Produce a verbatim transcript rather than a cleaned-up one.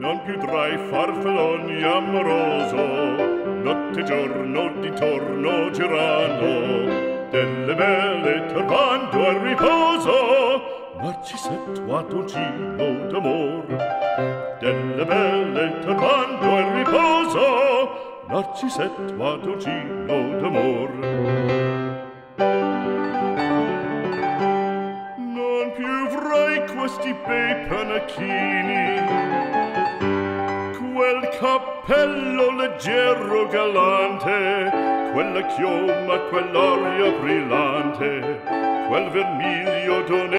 non più tra i farfalloni amoroso, notte e giorno d'intorno girano, delle belle turbando al riposo, Narcisetto Adoncino d'amor. Delle belle turbando al riposo, Narcisetto Adoncino d'amor. Non più avrai questi bei panacchini, quel cappello leggero galante, quella chioma, quell'aria brillante, quel vermiglio d'one